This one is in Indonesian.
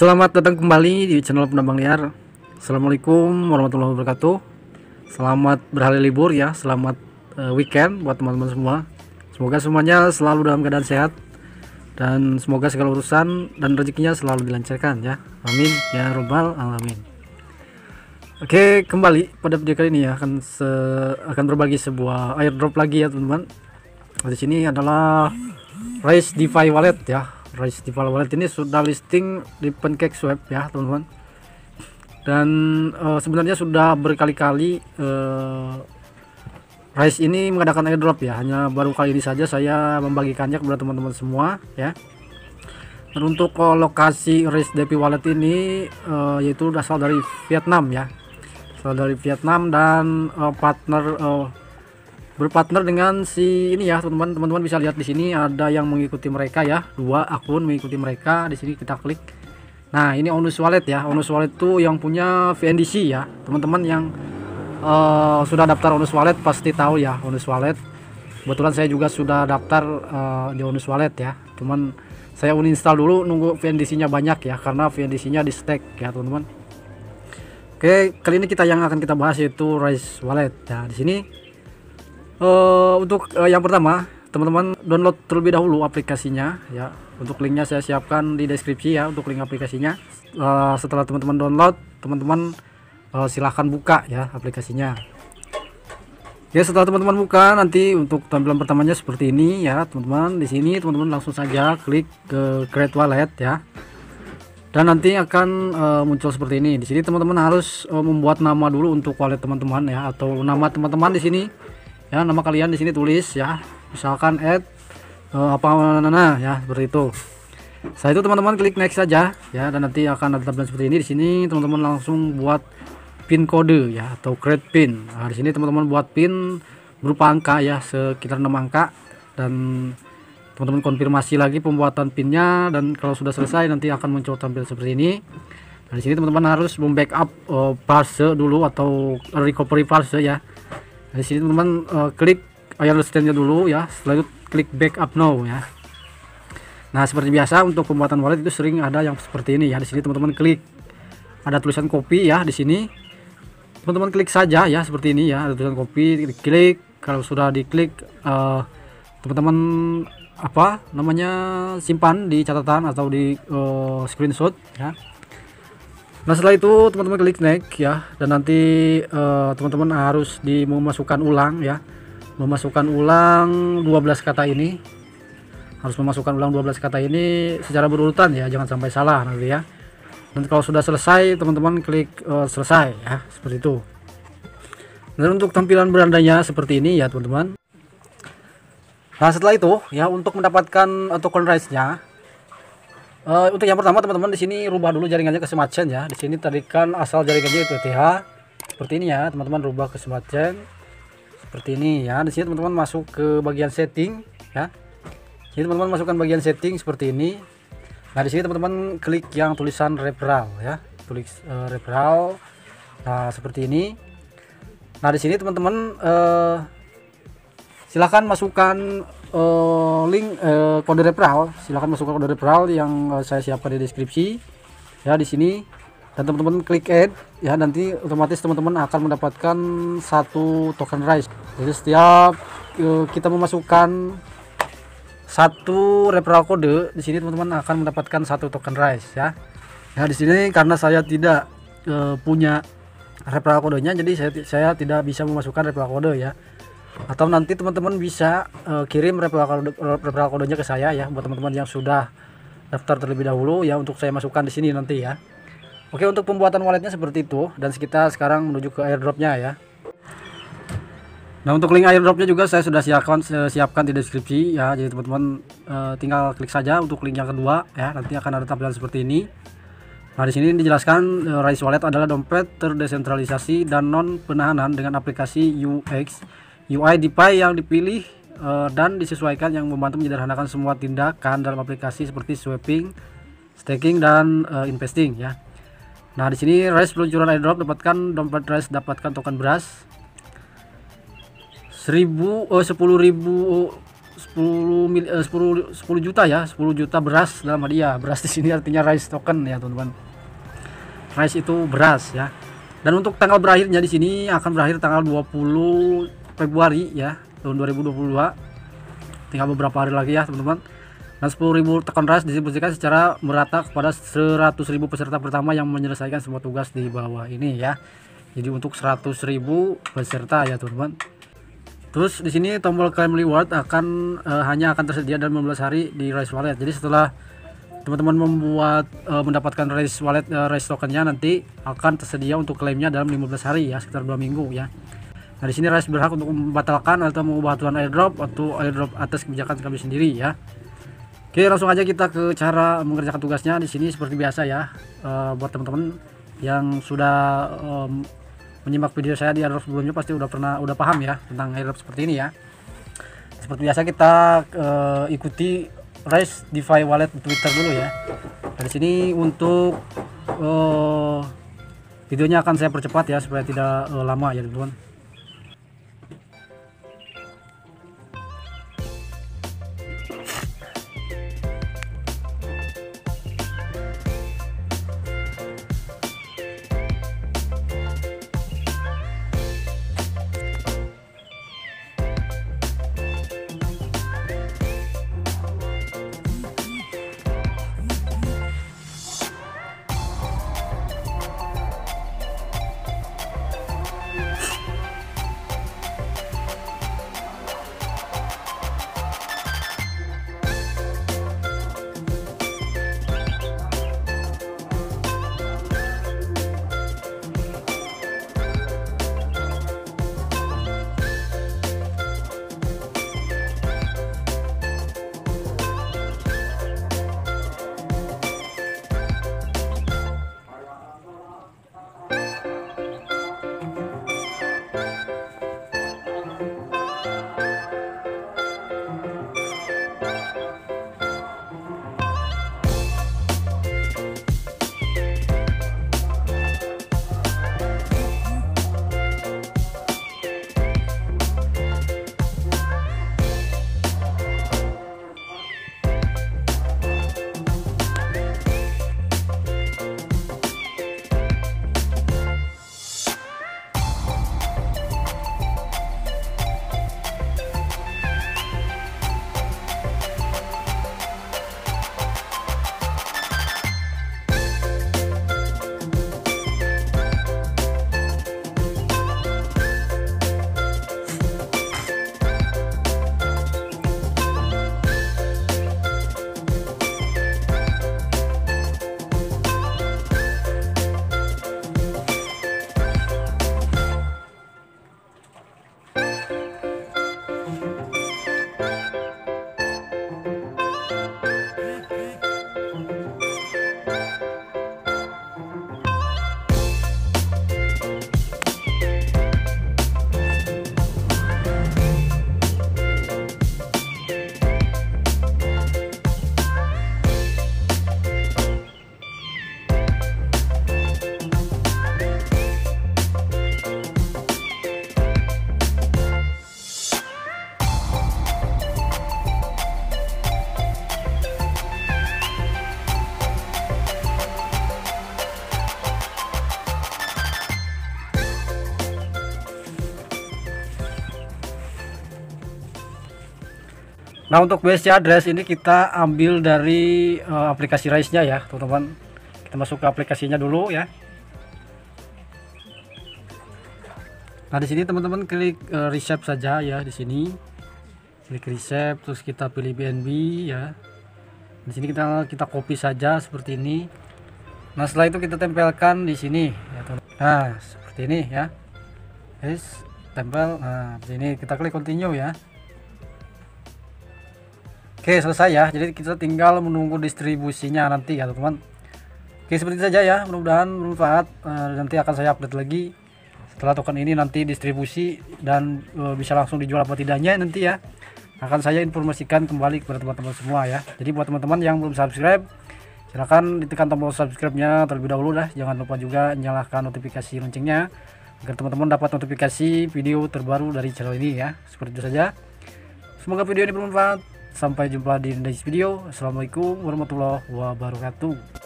Selamat datang kembali di channel Penambang Liar. Assalamualaikum warahmatullahi wabarakatuh. Selamat berhari libur ya, selamat weekend buat teman-teman semua. Semoga semuanya selalu dalam keadaan sehat dan semoga segala urusan dan rezekinya selalu dilancarkan ya. Amin ya robbal alamin. Oke, kembali pada video kali ini ya akan berbagi sebuah airdrop lagi ya teman-teman. Di sini adalah Rise DeFi Wallet ya. Rise DeFi Wallet ini sudah listing di PancakeSwap ya teman-teman, dan sebenarnya sudah berkali-kali Rise ini mengadakan airdrop ya, hanya baru kali ini saja saya membagikannya kepada teman-teman semua ya. Dan untuk lokasi Rise DeFi Wallet ini yaitu asal dari Vietnam ya, asal dari Vietnam dan berpartner dengan si ini ya teman-teman bisa lihat di sini ada yang mengikuti mereka ya, 2 akun mengikuti mereka. Di sini kita klik. Nah, ini Onus Wallet ya. Onus Wallet itu yang punya VNDC ya. Teman-teman yang sudah daftar Onus Wallet pasti tahu ya Onus Wallet. Kebetulan saya juga sudah daftar di Onus Wallet ya. Cuman saya uninstall dulu nunggu VNDC-nya banyak ya, karena VNDC-nya di stack ya teman-teman. Oke, kali ini yang akan kita bahas yaitu Rise Wallet. Nah, di sini untuk yang pertama teman-teman download terlebih dahulu aplikasinya ya. Untuk linknya saya siapkan di deskripsi ya, untuk link aplikasinya. Setelah teman-teman download, teman-teman silahkan buka ya aplikasinya ya. Setelah teman-teman buka, nanti untuk tampilan pertamanya seperti ini ya teman-teman. Di sini teman-teman langsung saja klik ke Create Wallet ya, dan nanti akan muncul seperti ini. Di sini teman-teman harus membuat nama dulu untuk wallet teman-teman ya, atau nama teman-teman di sini ya, nama kalian di sini tulis ya, misalkan ya seperti itu. Setelah itu teman-teman klik next saja ya, dan nanti akan ada tampilan seperti ini. Di sini teman-teman langsung buat pin kode ya, atau create pin. Nah, di sini teman-teman buat pin berupa angka ya, sekitar 6 angka, dan teman-teman konfirmasi lagi pembuatan pinnya, dan kalau sudah selesai nanti akan muncul tampil seperti ini. Nah, di sini teman-teman harus membackup parse dulu atau recovery parse ya. Di sini teman-teman klik wireless stand-nya dulu ya, setelah itu klik backup now ya. Nah, seperti biasa untuk pembuatan wallet itu sering ada yang seperti ini ya. Di sini teman-teman klik ada tulisan copy ya, di sini teman-teman klik saja ya seperti ini ya, ada tulisan copy, diklik. Kalau sudah diklik teman-teman simpan di catatan atau di screenshot ya. Nah, setelah itu teman-teman klik next ya, dan nanti teman-teman harus memasukkan ulang ya, memasukkan ulang 12 kata ini, harus memasukkan ulang 12 kata ini secara berurutan ya, jangan sampai salah nanti ya. Dan kalau sudah selesai teman-teman klik selesai ya, seperti itu. Dan untuk tampilan berandanya seperti ini ya teman-teman. Nah, setelah itu ya, untuk mendapatkan token Rise-nya, untuk yang pertama teman-teman di sini rubah dulu jaringannya ke Smart Chain ya. Di sini tadi kan asal jaringannya itu ETH seperti ini ya, teman-teman rubah ke Smart Chain seperti ini ya. Di sini teman-teman masuk ke bagian setting ya. Jadi teman-teman masukkan bagian setting seperti ini. Nah, di sini teman-teman klik yang tulisan referral ya, tulis referral. Nah, seperti ini. Nah, di sini teman-teman silahkan masukkan link kode referral, silahkan masukkan kode referral yang saya siapkan di deskripsi ya di sini, dan teman-teman klik add ya, nanti otomatis teman-teman akan mendapatkan 1 token Rise. Jadi setiap kita memasukkan 1 referral kode, di sini teman-teman akan mendapatkan 1 token Rise ya. Ya, di sini karena saya tidak punya referral kodenya, jadi saya tidak bisa memasukkan referral kode ya. Atau nanti teman-teman bisa kirim referral kodenya ke saya ya, buat teman-teman yang sudah daftar terlebih dahulu ya, untuk saya masukkan di sini nanti ya. Oke, untuk pembuatan walletnya seperti itu, dan kita sekarang menuju ke airdropnya ya. Nah, untuk link airdropnya juga saya sudah siapkan di deskripsi ya, jadi teman-teman tinggal klik saja untuk link yang kedua ya, nanti akan ada tampilan seperti ini. Nah, di sini dijelaskan Rise Wallet adalah dompet terdesentralisasi dan non penahanan dengan aplikasi UI DeFi yang dipilih dan disesuaikan yang membantu menyederhanakan semua tindakan dalam aplikasi seperti swapping, staking, dan investing ya. Nah, di sini Rise peluncuran airdrop, dapatkan dompet Rise, dapatkan token beras 10.000 10 juta ya, 10 juta beras dalam hadiah. Beras di sini artinya rice token ya teman-teman. Rice itu beras ya. Dan untuk tanggal berakhirnya di sini akan berakhir tanggal 20 Februari ya tahun 2022. Tinggal beberapa hari lagi ya teman-teman. Dan 10.000 token rice distribusikan secara merata kepada 100.000 peserta pertama yang menyelesaikan semua tugas di bawah ini ya. Jadi untuk 100.000 peserta ya teman-teman. Terus di sini tombol claim reward hanya akan tersedia dalam 15 hari di Rice Wallet. Jadi setelah teman-teman mendapatkan Rice Wallet Rice tokennya, nanti akan tersedia untuk klaimnya dalam 15 hari ya, sekitar 2 minggu ya. Nah di sini Rice berhak untuk membatalkan atau mengubah aturan airdrop atau airdrop atas kebijakan kami sendiri ya. Oke, langsung aja kita ke cara mengerjakan tugasnya. Di sini seperti biasa ya, buat teman-teman yang sudah menyimak video saya di airdrop sebelumnya pasti udah paham ya tentang airdrop seperti ini ya. Seperti biasa kita ikuti Rice DeFi Wallet di Twitter dulu ya. Dari sini untuk videonya akan saya percepat ya supaya tidak lama ya teman-teman. Nah untuk BSC address ini kita ambil dari aplikasi Rice-nya ya teman-teman. Kita masuk ke aplikasinya dulu ya. Nah di sini teman-teman klik receipt saja ya, di sini klik receipt, terus kita pilih BNB ya. Di sini kita copy saja seperti ini. Nah setelah itu kita tempelkan di sini ya teman. Nah seperti ini ya, guys, tempel. Nah di sini kita klik continue ya. Oke selesai ya, jadi kita tinggal menunggu distribusinya nanti ya teman-teman. Oke seperti itu saja ya, mudah-mudahan bermanfaat. Nanti akan saya update lagi setelah token ini nanti distribusi dan bisa langsung dijual apa tidaknya nanti ya, akan saya informasikan kembali kepada teman-teman semua ya. Jadi buat teman-teman yang belum subscribe, silahkan ditekan tombol subscribe-nya terlebih dahulu lah. Jangan lupa juga nyalakan notifikasi loncengnya agar teman-teman dapat notifikasi video terbaru dari channel ini ya. Seperti itu saja. Semoga video ini bermanfaat. Sampai jumpa di next video. Assalamualaikum warahmatullahi wabarakatuh.